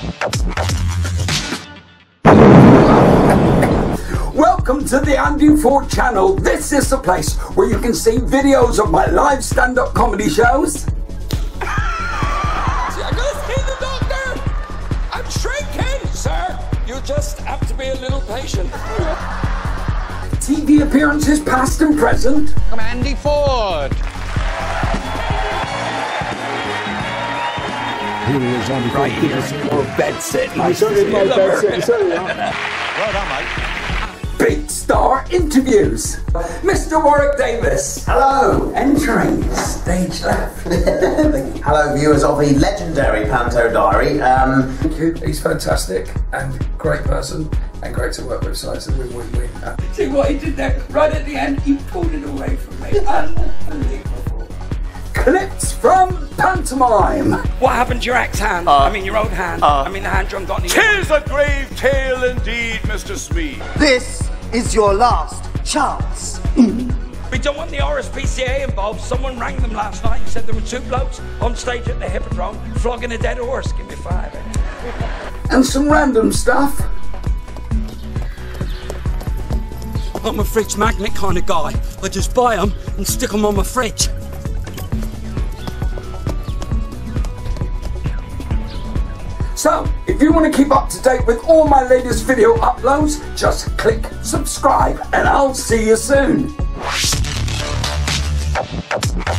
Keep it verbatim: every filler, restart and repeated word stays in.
Welcome to the Andy Ford channel. This is the place where you can see videos of my live stand-up comedy shows. I'm gonna see the doctor. I'm shrinking, sir. You just have to be a little patient. T V appearances past and present. I'm Andy Ford. Here he is, Andy Ford. Right here, your bed sit. Nice He's certainly my bed sit. He's certainly not. Well done, mate. Big star interviews. Mister Warwick Davis. Hello. Entering stage left. Hello, viewers of the legendary Panto Diary. Um, Thank you. He's fantastic and great person and great to work with. So it's a win-win-win. See what he did there? Right at the end, he pulled it away from me. Unbelievable. Clips from pantomime. What happened to your axe hand? Uh, I mean, your old hand. uh, I mean, the hand drum got in your... Tis a grave tale indeed, Mister Smee. This is your last chance. We don't want the R S P C A involved. Someone rang them last night and said there were two blokes on stage at the Hippodrome flogging a dead horse. Give me five. Eh? And some random stuff. I'm a fridge magnet kind of guy. I just buy them and stick them on my fridge. So, if you want to keep up to date with all my latest video uploads, just click subscribe and I'll see you soon.